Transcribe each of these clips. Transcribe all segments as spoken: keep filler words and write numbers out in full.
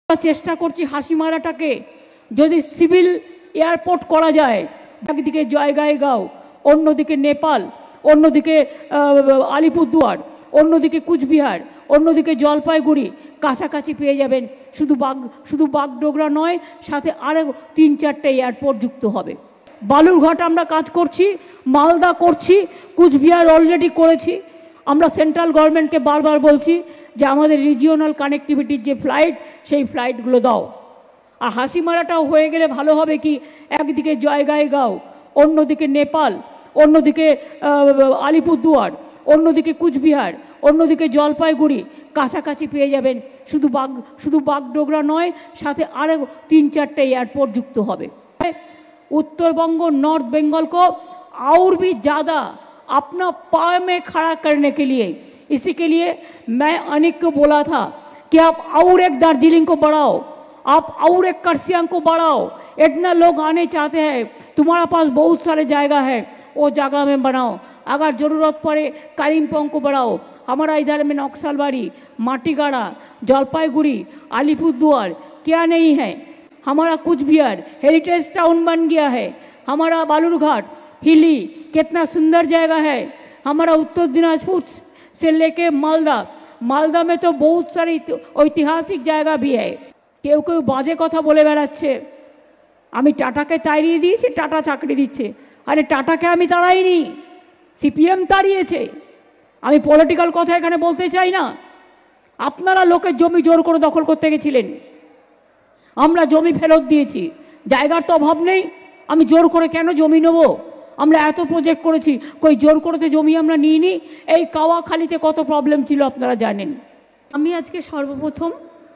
চেষ্টা করছি হাসিমারাটাকে যদি সিভিল এয়ারপোর্ট করা যায়, একদিকে জয়গাইগাঁও, অন্যদিকে নেপাল, অন্যদিকে আলিপুরদুয়ার, অন্যদিকে কুচবিহার, অন্যদিকে জলপাইগুড়ি, কাছাকাছি পেয়ে যাবেন। শুধু বাগ শুধু বাগডোগরা নয়, সাথে আরও তিন চারটে এয়ারপোর্ট যুক্ত হবে। বালুরঘাট আমরা কাজ করছি, মালদা করছি, কুচবিহার অলরেডি করেছি। আমরা সেন্ট্রাল গভর্নমেন্টকে বারবার বলছি যে আমাদের রিজিওনাল কানেক্টিভিটির যে ফ্লাইট, সেই ফ্লাইটগুলো দাও। আর হাসিমারাটাও হয়ে গেলে ভালো হবে কি, একদিকে জয়গাইগাঁও, অন্যদিকে নেপাল, অন্যদিকে আলিপুরদুয়ার, অন্যদিকে কুচবিহার, অন্যদিকে জলপাইগুড়ি, কাছাকাছি পেয়ে যাবেন। শুধু বাগ শুধু বাগডোগরা নয়, সাথে আরও तीन चारटे एयरपोर्ट युक्त হবে। उत्तरबंग नॉर्थ बंगाल को और भी ज़्यादा अपना पाँव में खड़ा करने के लिए, इसी के लिए मैं अनिक को बोला था कि आप और एक दार्जिलिंग को बढ़ाओ, आप और एक कर्सियंग को बढ़ाओ। इतना लोग आने चाहते हैं, तुम्हारा पास बहुत सारे जगह है, वो जगह में बनाओ। अगर ज़रूरत पड़े कालिम्पोंग को बढ़ाओ। हमारा इधर में नक्सलबाड़ी, माटीगाड़ा, जलपाईगुड़ी, अलीपुरदुआर क्या नहीं है। हमारा कुचबिहार हेरिटेज टाउन बन गया है। हमारा बालूरघाट हिली कितना सुंदर जगह है। हमारा उत्तर दिनाजपुर से लेके मालदा, मालदा में तो बहुत सारी ऐतिहासिक जगह भी है। কেউ কেউ বাজে কথা বলে বেড়াচ্ছে, আমি টাটাকে তাড়িয়ে দিয়েছি, টাটা চাকরি দিচ্ছে। আরে টাটাকে আমি তাড়াইনি, সিপিএম তাড়িয়েছে। আমি পলিটিক্যাল কথা এখানে বলতে চাই না। আপনারা লোকের জমি জোর করে দখল করতে গেছিলেন, আমরা জমি ফেরত দিয়েছি। জায়গার তো অভাব নেই, আমি জোর করে কেন জমি নেব? আমরা এত প্রজেক্ট করেছি, কই জোর করতে জমি আমরা নিইনি। এই কাওয়াখালীতে কত প্রবলেম ছিল আপনারা জানেন। আমি আজকে সর্বপ্রথম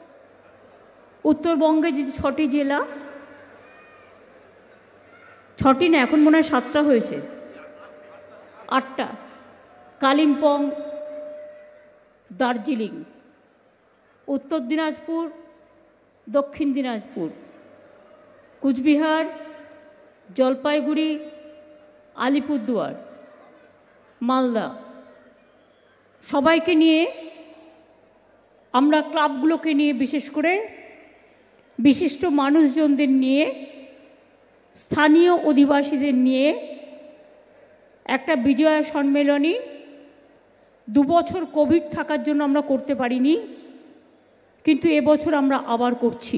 उत्तरबंगे যে ছটি জেলা, ছটি না এখন মনে হয় সাতটা হয়েছে, আটটা, কালিম্পং, দার্জিলিং, उत्तर दिनाजपुर, दक्षिण दिनाजपुर, कुचबिहार, जलपाईगुड़ी, आलिपुरदुआर, मालदा सबाइके निये आमरा क्लाबगुलोके निये विशेष करे विशिष्ट मानुषजनदेर निये स्थानीय अधिबासीदेर निये एकटा विजया सम्मेलनी दु बछर कोविड थाकार जोन्नो आमरा करते पारिनी, किन्तु এবছর আমরা আবার করছি।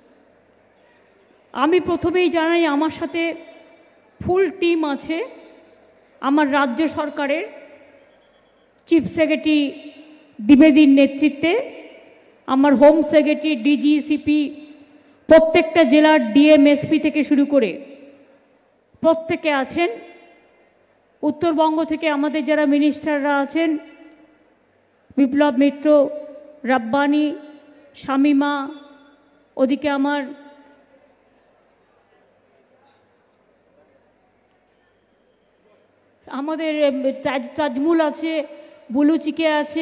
আমি প্রথমেই জানাই আমার সাথে ফুল টিম আছে। আমার রাজ্য সরকারের চিফ সেক্রেটারি দ্বিবেদীর নেতৃত্বে, আমার হোম সেক্রেটারি, ডিজি, সিপি, প্রত্যেকটা জেলার ডিএম, এসপি থেকে শুরু করে প্রত্যেকে আছেন। উত্তরবঙ্গ থেকে আমাদের যারা মিনিস্টাররা আছেন, বিপ্লব মিত্র, রাব্বানি, শামিমা, ওদিকে আমার আমাদের তাজ তাজমুল আছে, বুলুচিকে আছে,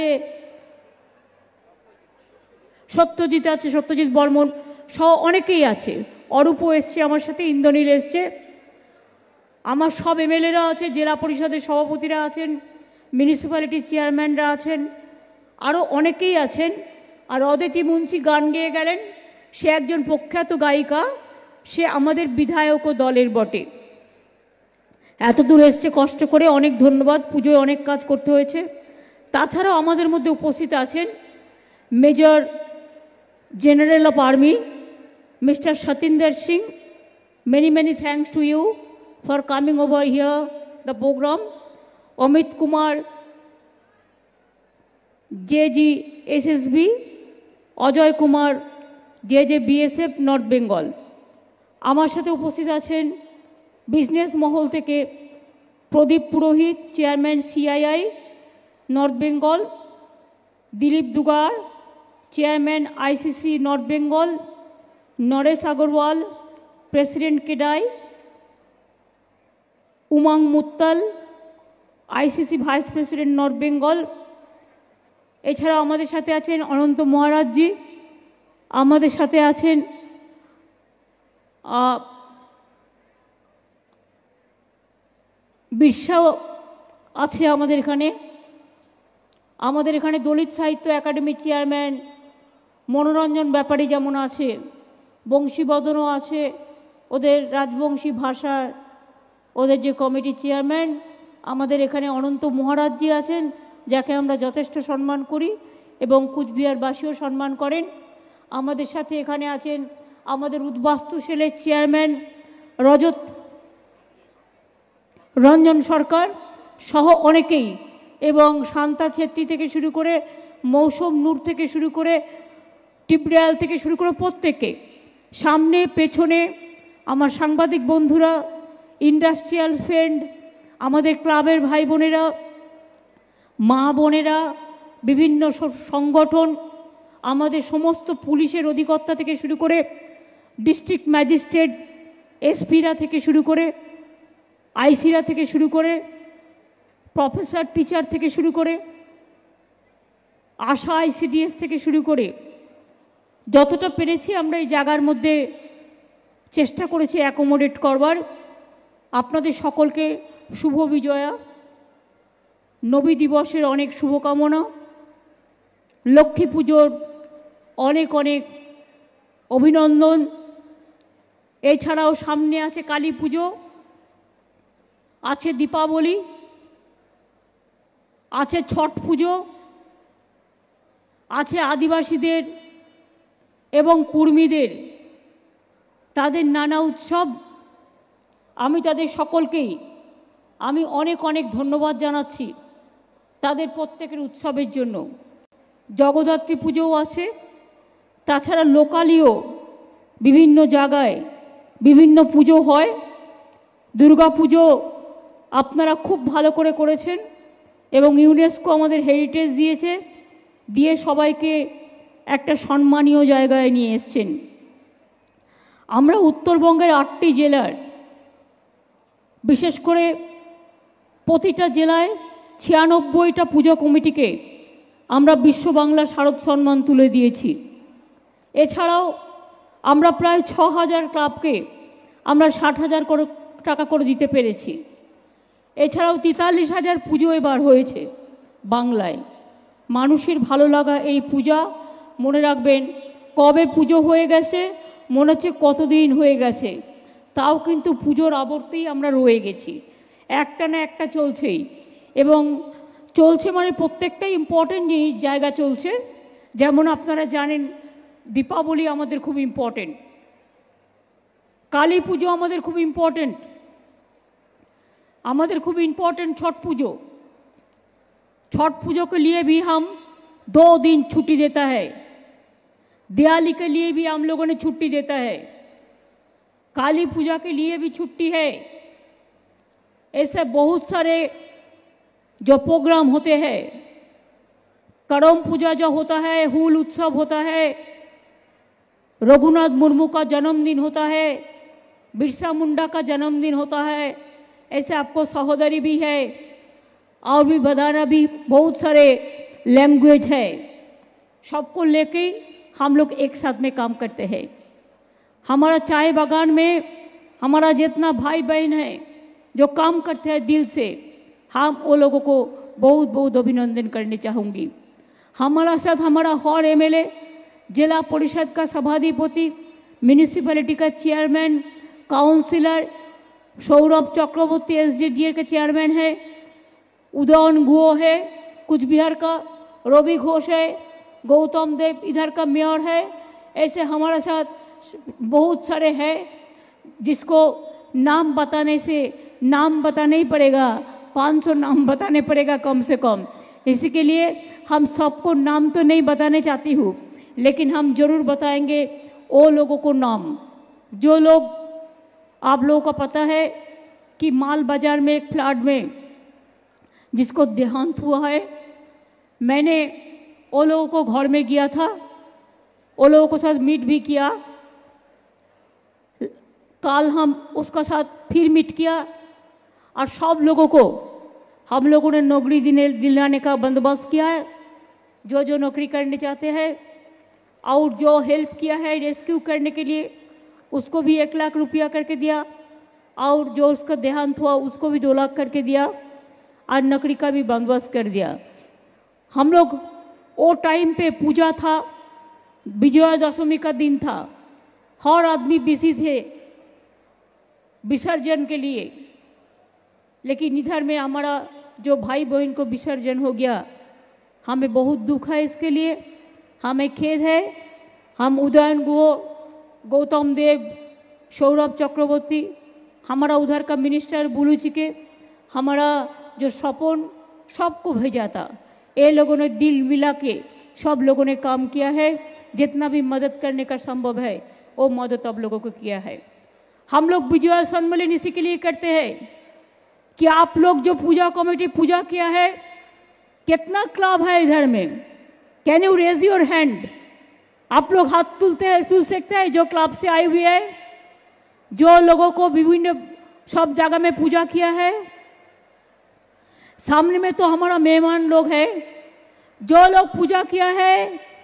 সত্যজিৎ আছে, সত্যজিৎ বর্মন সহ অনেকেই আছে। অরূপও এসছে আমার সাথে, ইন্দ্রনীল এসছে, আমার সব এমএলএরা আছে, জেলা পরিষদের সভাপতিরা আছেন, মিউনিসিপ্যালিটির চেয়ারম্যানরা আছেন, আরও অনেকেই আছেন। আর অদিতি মুন্সি গান গেয়ে গেলেন, সে একজন প্রখ্যাত গায়িকা, সে আমাদের বিধায়কও দলের বটে। এত দূর এসছে কষ্ট করে, অনেক ধন্যবাদ। পুজোয় অনেক কাজ করতে হয়েছে। তাছাড়াও আমাদের মধ্যে উপস্থিত আছেন major general of army mister Satinder Singh. Many many thanks to you for coming over here the program. Amit Kumar, J G S S B, Ajay Kumar, J J BSF north Bengal. আমার সাথে উপস্থিত আছেন বিজনেস মহল থেকে Pradip Purohit, chairman CII north Bengal, Dilip Dugar, chairman ICC north Bengal, Naresh Agarwal, president কেডাই, Umang Muttal, ICC vice president north Bengal. এছাড়াও আমাদের সাথে আছেন অনন্ত মহারাজজি, আমাদের সাথে আছেন বিরসাও আছে আমাদের এখানে। আমাদের এখানে দলিত সাহিত্য একাডেমির চেয়ারম্যান মনোরঞ্জন ব্যাপারী যেমন আছে, বংশীবদনও আছে, ওদের রাজবংশী ভাষার ওদের যে কমিটি চেয়ারম্যান, আমাদের এখানে অনন্ত মহারাজজি আছেন, যাকে আমরা যথেষ্ট সম্মান করি এবং কুচবিহারবাসীও সম্মান করেন। আমাদের সাথে এখানে আছেন আমাদের উদ্বাস্তু সেলের চেয়ারম্যান রজত রঞ্জন সরকার সহ অনেকেই, এবং শান্তা ছেত্রী থেকে শুরু করে মৌসুম নূর থেকে শুরু করে টিপডাল থেকে শুরু করে প্রত্যেকে, সামনে পেছনে আমার সাংবাদিক বন্ধুরা, ইন্ডাস্ট্রিয়াল ফ্রেন্ড, আমাদের ক্লাবের ভাই বোনেরা, মা বোনেরা, বিভিন্ন সংগঠন, আমাদের সমস্ত পুলিশের অধিকর্তা থেকে শুরু করে ডিস্ট্রিক্ট ম্যাজিস্ট্রেট, এসপিরা থেকে শুরু করে আইসিরা থেকে শুরু করে প্রফেসর টিচার থেকে শুরু করে আশা আইসিডিএস থেকে শুরু করে যতটা পেরেছি আমরা এই জায়গার মধ্যে চেষ্টা করেছি অ্যাকোমোডেট করবার। আপনাদের সকলকে শুভ বিজয়া, নবী দিবসের অনেক শুভকামনা, লক্ষ্মী পুজোর অনেক অনেক অভিনন্দন। এছাড়াও সামনে আছে কালী পুজো, আছে দীপাবলি, আছে ছট পুজো, আছে আদিবাসীদের এবং কুর্মীদের তাদের নানা উৎসব। আমি তাদের সকলকেই আমি অনেক অনেক ধন্যবাদ জানাচ্ছি তাদের প্রত্যেকের উৎসবের জন্য। জগদ্ধাত্রী পুজোও আছে, তাছাড়া লোকালিও বিভিন্ন জায়গায় বিভিন্ন পুজো হয়। দুর্গা পুজো আপনারা খুব ভালো করে করেছেন এবং ইউনেস্কো আমাদের হেরিটেজ দিয়েছে, দিয়ে সবাইকে একটা সম্মানীয় জায়গায় নিয়ে এসছেন। আমরা উত্তরবঙ্গের আটটি জেলার, বিশেষ করে প্রতিটা জেলায় ছিয়ানব্বইটা পুজো কমিটিকে আমরা বিশ্ব বাংলা শারদ সম্মান তুলে দিয়েছি। এছাড়াও আমরা প্রায় ছ হাজার ক্লাবকে আমরা ষাট হাজার করে টাকা করে দিতে পেরেছি। এছাড়াও তেতাল্লিশ হাজার পুজো এবার হয়েছে বাংলায়। মানুষের ভালো লাগা এই পূজা, মনে রাখবেন কবে পুজো হয়ে গেছে মনে হচ্ছে কতদিন হয়ে গেছে, তাও কিন্তু পুজোর আবর্তেই আমরা রয়ে গেছি, একটা না একটা চলছেই। এবং চলছে মানে প্রত্যেকটাই ইম্পর্টেন্ট জিনিস জায়গা চলছে। যেমন আপনারা জানেন দীপাবলি আমাদের খুব ইম্পর্টেন্ট, কালী পুজো আমাদের খুব ইম্পর্টেন্ট, আমাদের खूब इम्पोर्टेंट छठ पूजो। छठ पूजो के लिए भी हम दो दिन छुट्टी देता है, दिवाली के लिए भी हम लोगों ने छुट्टी देता है, काली पूजा के लिए भी छुट्टी है। ऐसे बहुत सारे जो प्रोग्राम होते हैं, करम पूजा जो होता है, हूल उत्सव होता है, रघुनाथ मुर्मू का जन्मदिन होता है, बिरसा मुंडा का जन्मदिन होता है, ऐसे आपको सहोदरी भी है और भी बताना भी बहुत सारे लैंग्वेज है, सबको लेके हम लोग एक साथ में काम करते हैं। हमारा चाय बागान में हमारा जितना भाई बहन है जो काम करते हैं दिल से, हम वो लोगों को बहुत बहुत अभिनंदन करने चाहूँगी। हमारा साथ हमारा हर एमएलए, जिला परिषद का सभाधिपति, म्यूनिसिपैलिटी का chairman, councillor Sourav Chakraborty SDDA के चेयरमैन है, उदयन गुओ है कुछ बिहार का, रवि घोष है, गौतम देव इधर का मेयर है। ऐसे हमारे साथ बहुत सारे हैं जिसको नाम बताने से नाम बताना ही पड़ेगा, पाँच सौ नाम बताने पड़ेगा कम से कम। इसी के लिए हम सबको नाम तो नहीं बताने चाहती हूँ, लेकिन हम जरूर बताएंगे वो लोगों को नाम। जो लोग, आप लोगों को पता है कि माल बाजार में एक फ्लड में जिसको देहांत हुआ है, मैंने वो लोगों को घर में गया था, वो लोगों के साथ मीट भी किया, कल हम उसका साथ फिर मीट किया, और सब लोगों को हम लोगों ने नौकरी दिने दिलाने का बंदोबस्त किया है। जो जो नौकरी करने चाहते हैं और जो हेल्प किया है रेस्क्यू करने के लिए, उसको भी एक लाख रुपया करके दिया, और जो उसका देहांत हुआ उसको भी दो लाख करके दिया, और नौकरी का भी बंदोबस्त कर दिया। हम लोग वो टाइम पे पूजा था, विजया दशमी का दिन था, हर आदमी बिजी थे विसर्जन के लिए, लेकिन इधर में हमारा जो भाई बहन को विसर्जन हो गया, हमें बहुत दुख है इसके लिए, हमें खेद है। हम उदयन गुहो, गौतम देव, सौरभ चक्रवर्ती, हमारा उधर का मिनिस्टर बुलू जी के, हमारा जो सपन, सबको भेजा था। ये लोगों ने दिल मिला के सब लोगों ने काम किया है, जितना भी मदद करने का संभव है वो मदद आप लोगों को किया है। हम लोग विजया सम्मेलन इसी के लिए करते हैं कि आप लोग जो पूजा कमेटी पूजा किया है, कितना क्लब है इधर में, can you raise your hand? आप लोग हाथ तुलते हैं, तुल सकते हैं जो क्लब से आए हुए हैं, जो लोगों को विभिन्न सब जगह में पूजा किया है। सामने में तो हमारा मेहमान लोग हैं, जो लोग पूजा किया है,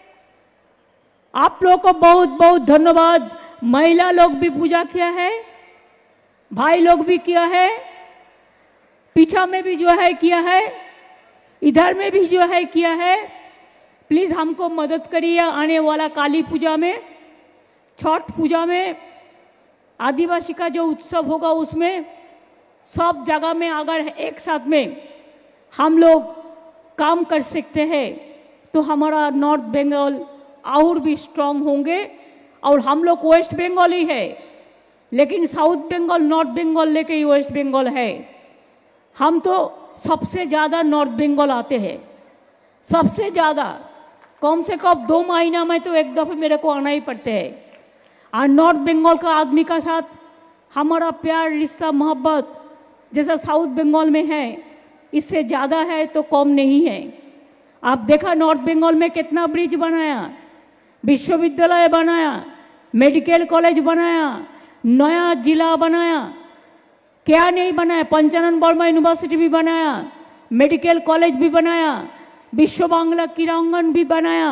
आप लोग को बहुत बहुत धन्यवाद। महिला लोग भी पूजा किया है, भाई लोग भी किया है, पीछा में भी जो है किया है, इधर में भी जो है किया है। प्लीज़ हमको मदद करिए। आने वाला काली पूजा में, छठ पूजा में, आदिवासी का जो उत्सव होगा उसमें सब जगह में अगर एक साथ में हम लोग काम कर सकते हैं तो हमारा नॉर्थ बंगाल और भी स्ट्रांग होंगे। और हम लोग वेस्ट बंगाल ही है, लेकिन साउथ बंगाल नॉर्थ बंगाल लेके ही वेस्ट बंगाल है। हम तो सबसे ज़्यादा नॉर्थ बंगाल आते हैं, सबसे ज़्यादा, कम से कम दो महीना में तो एक दफ़े मेरे को आना ही पड़ते हैं। और नॉर्थ बंगाल का आदमी का साथ हमारा प्यार, रिश्ता, मोहब्बत जैसा साउथ बंगाल में है, इससे ज़्यादा है तो कम नहीं है। आप देखा नॉर्थ बंगाल में कितना ब्रिज बनाया, विश्वविद्यालय बनाया, मेडिकल कॉलेज बनाया, नया जिला बनाया, क्या नहीं बनाया, पंचानन वर्मा यूनिवर्सिटी भी बनाया, मेडिकल कॉलेज भी बनाया, विश्व बांग्ला क्रीड़ांगन भी बनाया,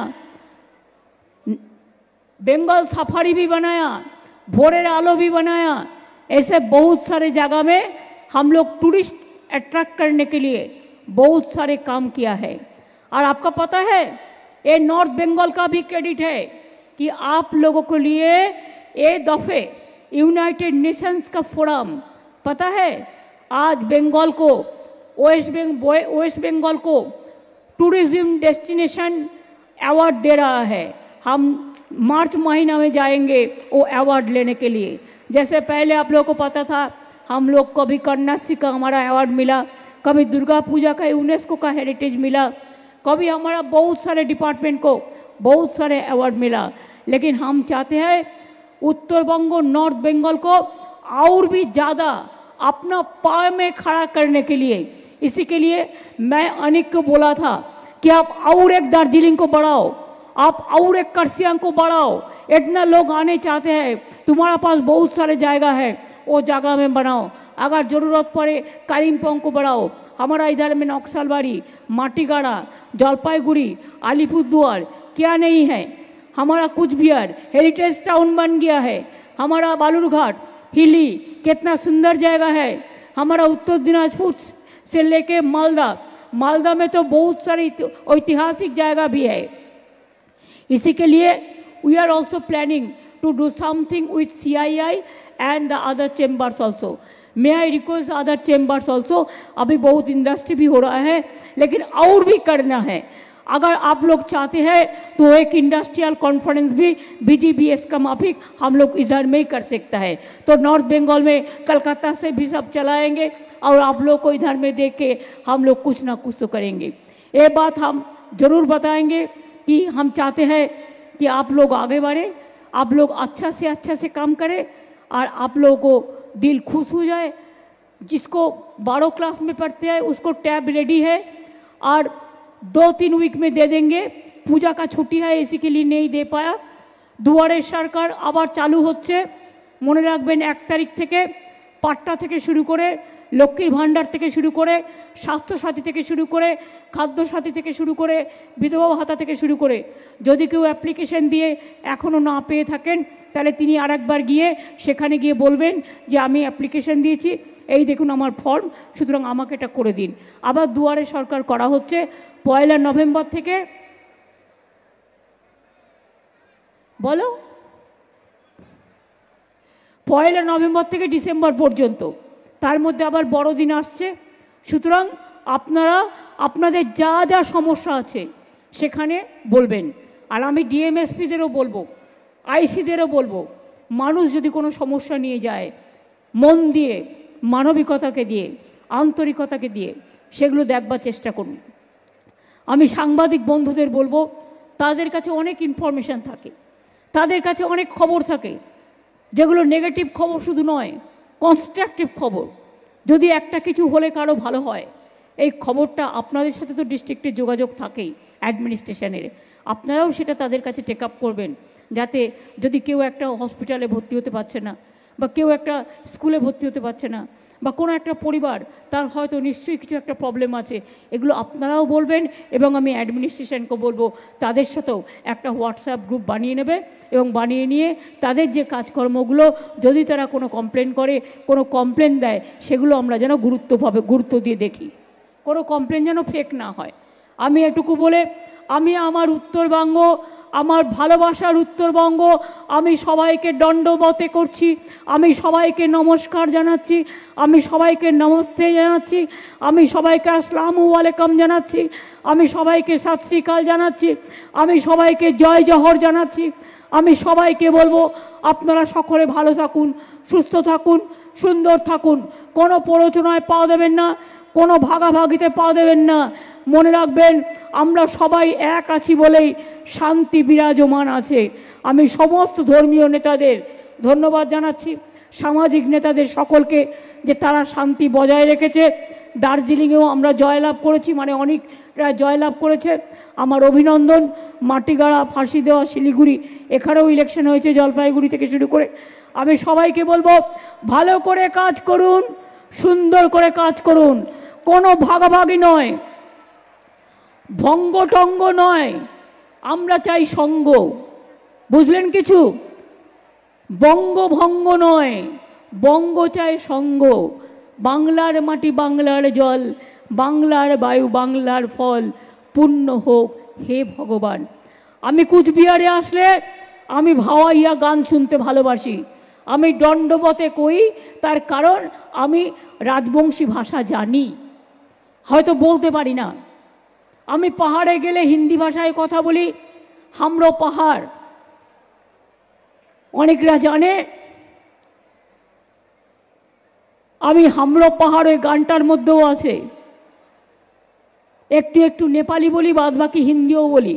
बंगाल सफारी भी बनाया, भोरेर आलो भी बनाया। ऐसे बहुत सारे जगह में हम लोग टूरिस्ट अट्रैक्ट करने के लिए बहुत सारे काम किया है। और आपको पता है, ये नॉर्थ बंगाल का भी क्रेडिट है कि आप लोगों के लिए ये दफे यूनाइटेड नेशंस का फोरम, पता है आज बंगाल को, वेस्ट बंगाल वेस्ट बंगाल को टूरिज्म डेस्टिनेशन अवार्ड दे रहा है। हम मार्च महीना में जाएंगे वो अवार्ड लेने के लिए। जैसे पहले आप लोगों को पता था, हम लोग कभी कन्याश्री का हमारा अवार्ड मिला, कभी दुर्गा पूजा का यूनेस्को का हेरिटेज मिला, कभी हमारा बहुत सारे डिपार्टमेंट को बहुत सारे अवार्ड मिला। लेकिन हम चाहते हैं उत्तर बंग, नॉर्थ बंगाल को और भी ज़्यादा अपना पाँव में खड़ा करने के लिए। इसी के लिए मैं अनिक को बोला था कि आप और एक दार्जिलिंग को बढ़ाओ, आप और एक कर्सियांग को बढ़ाओ। इतना लोग आने चाहते हैं, तुम्हारा पास बहुत सारे जगह है, वो जगह में बनाओ। अगर ज़रूरत पड़े कालिम्पोंग को बढ़ाओ, हमारा इधर में नक्सलबाड़ी, माटीगाड़ा, जलपाईगुड़ी, अलीपुरद्वार क्या नहीं है। हमारा कुछ बिहार हेरिटेज टाउन बन गया है, हमारा बालूरघाट, हिली कितना सुंदर जगह है। हमारा उत्तर दिनाजपुर से लेके मालदा, मालदा में तो बहुत सारी ऐतिहासिक जगह भी है। इसी के लिए we are also planning to do something with C I I and the other chambers also. May I request other chambers also. अभी बहुत इंडस्ट्री भी हो रहा है, लेकिन और भी करना है। अगर आप लोग चाहते हैं तो एक इंडस्ट्रियल कॉन्फ्रेंस भी बी जी बी एस का माफिक हम लोग इधर में ही कर सकता है। तो नॉर्थ बंगाल में कलकत्ता से भी सब चलाएंगे और आप लोग को इधर में देख के हम लोग कुछ ना कुछ तो करेंगे। ये बात हम जरूर बताएंगे कि हम चाहते हैं कि आप लोग आगे बढ़े, आप लोग अच्छा से अच्छा से काम करें और आप लोगों को दिल खुश हो जाए। जिसको बारह क्लास में पढ़ते हैं उसको टैब रेडी है और दो तीन वीक में दे देंगे। पूजा का छुट्टी है, इसी के लिए नहीं दे पाया। दुआरे सरकार आबार चालू होच्छे, मने राखबेन एक तारीख थेके पाट्टा थेके शुरू करे, लक्ष्मीर भाण्डार थेके शुरू करे, स्वास्थ्य साथी थेके शुरू करे, खाद्य साथी थेके शुरू करे, विधवा भाता थेके शुरू करे। यदि केउ অ্যাপ্লিকেশন दिए एखोनो ना पेये थाकेन ताहले तिनि आरेकबार गिये सेखाने गिये बोलबेन जे आमि অ্যাপ্লিকেশন दिएछि, এই দেখুন আমার ফর্ম, সুতরাং আমাকে এটা করে দিন। আবার দুয়ারে সরকার করা হচ্ছে পয়লা নভেম্বর থেকে বলো, পয়লা নভেম্বর থেকে ডিসেম্বর পর্যন্ত, তার মধ্যে আবার বড়দিন আসছে। সুতরাং আপনারা আপনাদের যা যা সমস্যা আছে সেখানে বলবেন। আর আমি ডিএমএসপিদেরও বলবো, আইসিদেরও বলবো, মানুষ যদি কোনো সমস্যা নিয়ে যায় মন দিয়ে, মানবিকতাকে দিয়ে, আন্তরিকতাকে দিয়ে সেগুলো দেখবার চেষ্টা করুন। আমি সাংবাদিক বন্ধুদের বলবো, তাদের কাছে অনেক ইনফরমেশান থাকে, তাদের কাছে অনেক খবর থাকে, যেগুলো নেগেটিভ খবর শুধু নয়, কনস্ট্রাকটিভ খবর। যদি একটা কিছু হলে কারো ভালো হয়, এই খবরটা আপনাদের সাথে তো ডিস্ট্রিক্টের যোগাযোগ থাকেই, অ্যাডমিনিস্ট্রেশনের, আপনারাও সেটা তাদের কাছে টেক আপ করবেন, যাতে যদি কেউ একটা হসপিটালে ভর্তি হতে পারছে না, বা কেউ একটা স্কুলে ভর্তি হতে পারছে না, বা কোনো একটা পরিবার তার হয়তো নিশ্চয়ই কিছু একটা প্রবলেম আছে, এগুলো আপনারাও বলবেন। এবং আমি অ্যাডমিনিস্ট্রেশনকে বলবো তাদের সাথেও একটা হোয়াটসঅ্যাপ গ্রুপ বানিয়ে নেবে, এবং বানিয়ে নিয়ে তাদের যে কাজকর্মগুলো যদি তারা কোনো কমপ্লেন করে, কোনো কমপ্লেন দেয়, সেগুলো আমরা যেন গুরুত্বভাবে গুরুত্ব দিয়ে দেখি, কোনো কমপ্লেন যেন ফেক না হয়। আমি এটুকু বলে আমি আমার উত্তরবঙ্গ, আমার ভালোবাসার উত্তরবঙ্গ, আমি সবাইকে দণ্ডবতে করছি, আমি সবাইকে নমস্কার জানাচ্ছি, আমি সবাইকে নমস্তে জানাচ্ছি, আমি সবাইকে আসসালামু আলাইকুম জানাচ্ছি, আমি সবাইকে সত শ্রী আকাল জানাচ্ছি, আমি সবাইকে জয় জহর জানাচ্ছি। আমি সবাইকে বলবো আপনারা সকলে ভালো থাকুন, সুস্থ থাকুন, সুন্দর থাকুন, কোনো প্ররোচনায় পা দেবেন না, কোনো ভাগাভাগিতে পা দেবেন না। মনে রাখবেন আমরা সবাই এক আছি বলেই শান্তি বিরাজমান আছে। আমি সমস্ত ধর্মীয় নেতাদের ধন্যবাদ জানাচ্ছি, সামাজিক নেতাদের সকলকে, যে তারা শান্তি বজায় রেখেছে। দার্জিলিংয়েও আমরা জয়লাভ করেছি, মানে অনেকরা জয়লাভ করেছে, আমার অভিনন্দন। মাটিগাড়া, ফাঁসি দেওয়া, শিলিগুড়ি, এখানেও ইলেকশন হয়েছে, জলপাইগুড়ি থেকে শুরু করে। আমি সবাইকে বলবো ভালো করে কাজ করুন, সুন্দর করে কাজ করুন, কোনো ভাগাভাগি নয়, ভঙ্গটঙ্গ নয়, আমরা চাই সঙ্গ, বুঝলেন কিছু? বঙ্গ ভঙ্গ নয়, বঙ্গ চাই সঙ্গ। বাংলার মাটি, বাংলার জল, বাংলার বায়ু, বাংলার ফল, পূর্ণ হোক হে ভগবান। আমি কুচবিহারে আসলে আমি ভাওয়াইয়া গান শুনতে ভালোবাসি, আমি দণ্ডবতে কই, তার কারণ আমি রাজবংশী ভাষা জানি, হয়তো বলতে পারি না। আমি পাহাড়ে গেলে হিন্দি ভাষায় কথা বলি, হামরো পাহাড়, অনেকরা জানে। আমি হামরো পাহাড়ের গানটার মধ্যেও আছে, একটু একটু নেপালি বলি, বাদ বাকি হিন্দিও বলি।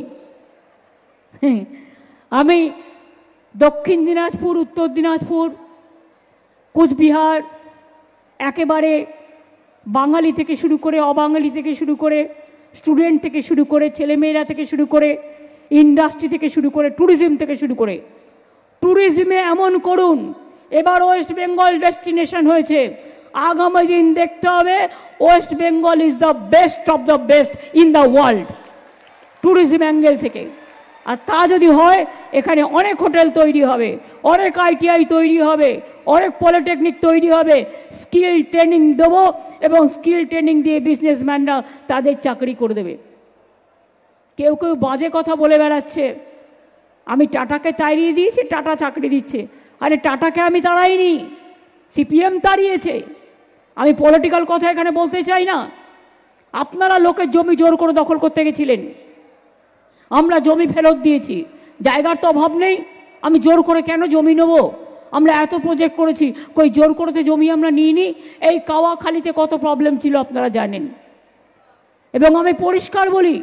আমি দক্ষিণ দিনাজপুর, উত্তর দিনাজপুর, কুচবিহার, একেবারে বাঙালি থেকে শুরু করে, অবাঙালি থেকে শুরু করে, স্টুডেন্ট থেকে শুরু করে, ছেলেমেয়েরা থেকে শুরু করে, ইন্ডাস্ট্রি থেকে শুরু করে, ট্যুরিজম থেকে শুরু করে, ট্যুরিজমে এমন করুন, এবার ওয়েস্ট বেঙ্গল ডেস্টিনেশন হয়েছে, আগামী দিন দেখতে হবে west Bengal is the best of the best in the world, tourism angle থেকে। আর তা যদি হয়, এখানে অনেক হোটেল তৈরি হবে, অনেক আইটিআই তৈরি হবে, অনেক পলিটেকনিক তৈরি হবে, স্কিল ট্রেনিং দেবো, এবং স্কিল ট্রেনিং দিয়ে বিজনেসম্যানরা তাদের চাকরি করে দেবে। কেউ কেউ বাজে কথা বলে বেড়াচ্ছে, আমি টাটাকে তাড়িয়ে দিয়েছি, টাটা চাকরি দিচ্ছে। আরে টাটাকে আমি তাড়াইনি, সিপিএম তাড়িয়েছে। আমি পলিটিক্যাল কথা এখানে বলতে চাই না। আপনারা লোকের জমি জোর করে দখল করতে গেছিলেন, আমরা জমি ফেরত দিয়েছি, জায়গার তো অভাব নেই, আমি জোর করে কেন জমি নেব? আমরা এত প্রজেক্ট করেছি, কই জোর করতে জমি আমরা নিইনি। এই কাওয়াখালীতে কত প্রবলেম ছিল আপনারা জানেন। এবং আমি পরিষ্কার বলি,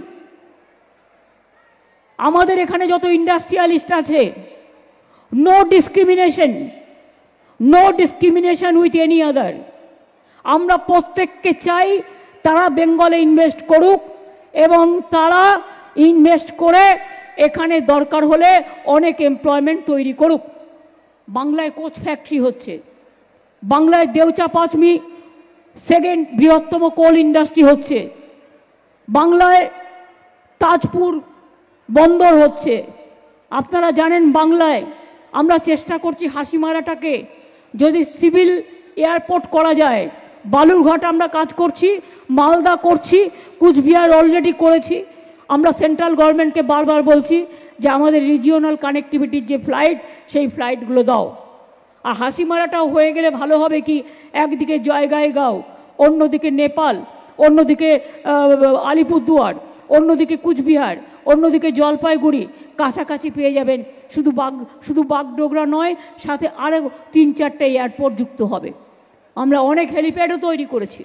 আমাদের এখানে যত ইন্ডাস্ট্রিয়ালিস্ট আছে, no discrimination, no discrimination with any other. আমরা প্রত্যেককে চাই তারা বেঙ্গলে ইনভেস্ট করুক, এবং তারা ইনভেস্ট করে এখানে দরকার হলে অনেক এমপ্লয়মেন্ট তৈরি করুক। বাংলায় কোচ ফ্যাক্টরি হচ্ছে, বাংলায় দেউচা পাঁচমি সেকেন্ড বৃহত্তম কোল ইন্ডাস্ট্রি হচ্ছে, বাংলায় তাজপুর বন্দর হচ্ছে। আপনারা জানেন বাংলায় আমরা চেষ্টা করছি হাসিমারাটাকে যদি সিভিল এয়ারপোর্ট করা যায়। বালুরঘাট আমরা কাজ করছি, মালদা করছি, কুচবিহার অলরেডি করেছি। আমরা সেন্ট্রাল গভর্নমেন্টকে বারবার বলছি যে আমাদের রিজিওনাল কানেক্টিভিটির যে ফ্লাইট সেই ফ্লাইটগুলো দাও। আর হাসি মারাটাও হয়ে গেলে ভালো হবে কি, একদিকে জয়গাইগাঁও, অন্যদিকে নেপাল, অন্যদিকে আলিপুরদুয়ার, অন্যদিকে কুচবিহার, অন্যদিকে জলপাইগুড়ি কাছাকাছি পেয়ে যাবেন। শুধু বাগ শুধু বাগডোগরা নয়, সাথে আরও তিন চারটে এয়ারপোর্ট যুক্ত হবে। আমরা অনেক হেলিপ্যাডও তৈরি করেছি,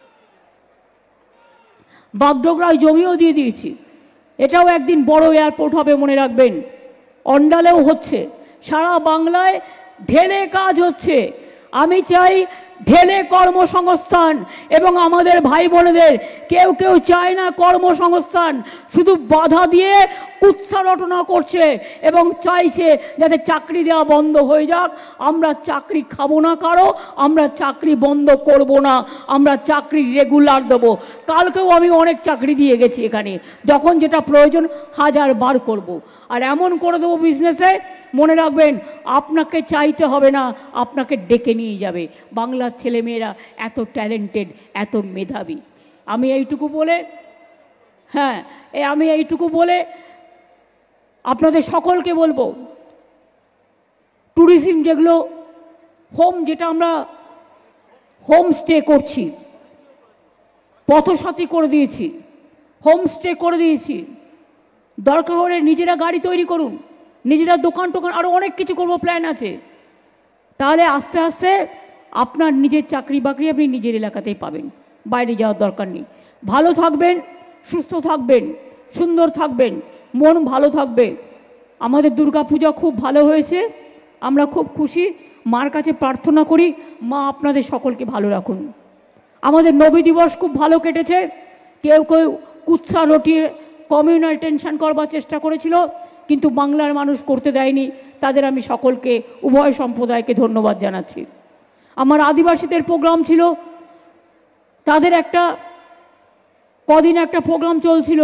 বাগডোগরায় জমিও দিয়ে দিয়েছি। এটাও একদিন বড় এয়ারপোর্ট হবে, মনে রাখবেন। অন্ডালেও হচ্ছে, সারা বাংলায় ঢেলে কাজ হচ্ছে। আমি চাই ঢেলে কর্মসংস্থান, এবং আমাদের ভাই বোনেদের কেউ কেউ চায় না কর্মসংস্থান, শুধু বাধা দিয়ে কুৎসা রটনা করছে এবং চাইছে যাতে চাকরি দেওয়া বন্ধ হয়ে যাক। আমরা চাকরি খাবো না কারো, আমরা চাকরি বন্ধ করব না, আমরা চাকরি রেগুলার দেবো। কালকেও আমি অনেক চাকরি দিয়ে গেছি এখানে, যখন যেটা প্রয়োজন হাজার বার করব। আর এমন করে দেবো বিজনেসে, মনে রাখবেন আপনাকে চাইতে হবে না, আপনাকে ডেকে নিয়ে যাবে। বাংলার ছেলেমেয়েরা এত ট্যালেন্টেড, এত মেধাবী। আমি এইটুকু বলে হ্যাঁ আমি এইটুকু বলে আপনাদের সকলকে বলবো, ট্যুরিজম যেগুলো হোম, যেটা আমরা হোমস্টে করছি, পথসাথী করে দিয়েছি, হোমস্টে করে দিয়েছি, দরকার হলে নিজেরা গাড়ি তৈরি করুন, নিজেরা দোকান টোকান, আরও অনেক কিছু করবো, প্ল্যান আছে। তাহলে আস্তে আস্তে আপনার নিজের চাকরি বাকরি আপনি নিজের এলাকাতেই পাবেন, বাইরে যাওয়ার দরকার নেই। ভালো থাকবেন, সুস্থ থাকবেন, সুন্দর থাকবেন, মন ভালো থাকবে। আমাদের দুর্গাপূজা খুব ভালো হয়েছে, আমরা খুব খুশি। মার কাছে প্রার্থনা করি মা আপনাদের সকলকে ভালো রাখুন। আমাদের নবী দিবস খুব ভালো কেটেছে। কেউ কেউ কুৎসা রটিয়ে কমিউনাল টেনশন করবার চেষ্টা করেছিল, কিন্তু বাংলার মানুষ করতে দেয়নি। তাদের আমি সকলকে, উভয় সম্প্রদায়কে ধন্যবাদ জানাচ্ছি। আমার আদিবাসীদের প্রোগ্রাম ছিল, তাদের একটা কদিন একটা প্রোগ্রাম চলছিল,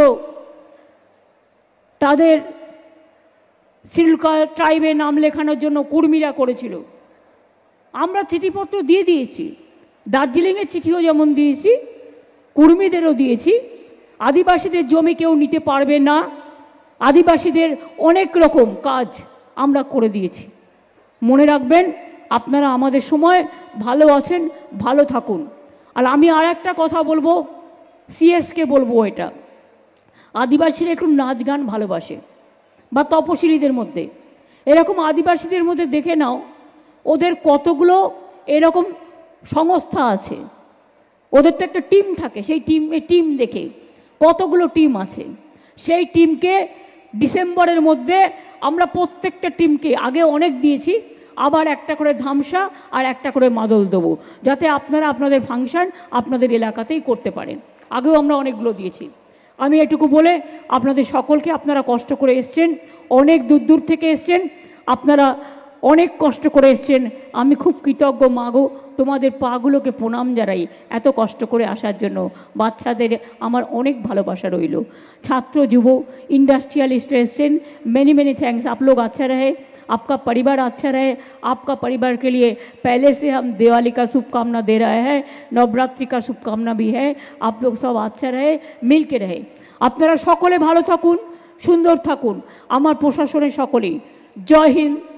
তাদের সিলকা ট্রাইবে নাম লেখানোর জন্য কুর্মীরা করেছিল। আমরা চিঠিপত্র দিয়ে দিয়েছি, দার্জিলিংয়ের চিঠিও যেমন দিয়েছি, কুর্মীদেরও দিয়েছি। আদিবাসীদের জমি কেউ নিতে পারবে না, আদিবাসীদের অনেক রকম কাজ আমরা করে দিয়েছি। মনে রাখবেন আপনারা আমাদের সময় ভালো আছেন, ভালো থাকুন। আর আমি আর একটা কথা বলবো, সিএসকে বলবো, এটা আদিবাসীরা একটু নাচ গান ভালোবাসে, বা তপশিলীদের মধ্যে এরকম আদিবাসীদের মধ্যে দেখে নাও, ওদের কতগুলো এরকম সংস্থা আছে, ওদের তো একটা টিম থাকে, সেই টিম টিম দেখে কতগুলো টিম আছে। সেই টিমকে ডিসেম্বরের মধ্যে আমরা প্রত্যেকটা টিমকে আগে অনেক দিয়েছি, আবার একটা করে ধামসা আর একটা করে মাদল দেবো, যাতে আপনারা আপনাদের ফাংশন আপনাদের এলাকাতেই করতে পারেন। আগেও আমরা অনেকগুলো দিয়েছি। আমি এটুকু বলে আপনাদের সকলকে, আপনারা কষ্ট করে এসছেন, অনেক দূর দূর থেকে এসছেন, আপনারা অনেক কষ্ট করে এসছেন। আমি খুব কৃতজ্ঞ মাগো, তোমাদের পাগুলোকে প্রণাম জানাই এত কষ্ট করে আসার জন্য। বাচ্চাদের আমার অনেক ভালোবাসা রইল। ছাত্র যুব इंडस्ट्रियलिस्ट एसছেন, मैनी मैनी थैंक्स। आप लोग अच्छा रहे, आपका परिवार अच्छा रहे। आपका परिवार के लिए पहले से हम दिवाली का शुभकामना दे रहे हैं, नवरात्रि का शुभकामना भी है। आप लोग सब अच्छा रहे, मिल के रहे। আপনারা সকলে ভালো থাকুন, সুন্দর থাকুন। আমার প্রশাসনের সকলেই জয় হিন্দ,